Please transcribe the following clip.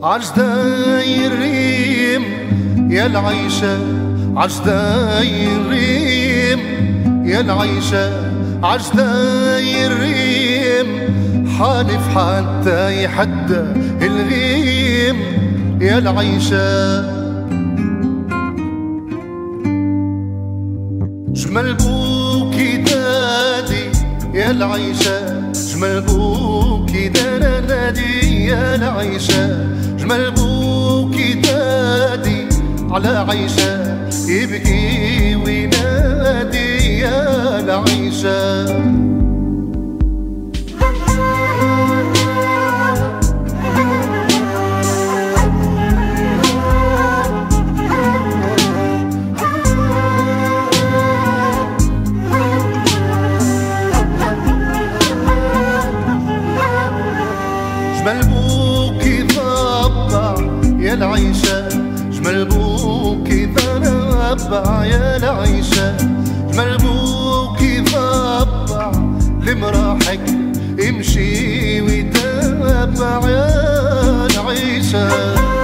عجدايريم يا العيشة عجدايريم يا العيشة عجدايريم حالف حتى يحدى الغيم يا العيشة جمل بوكي دادي يا العيشة جمل بوكي دادي يا العيشة جمل بوكي دادي على عيشة يبكي وينادي يا العيشة جمل بوكي ضبع يا العيشة جمل بوكي ضبع يا العيشة جمل بوكي ضبع لمراحك امشي ويتبع يا العيشة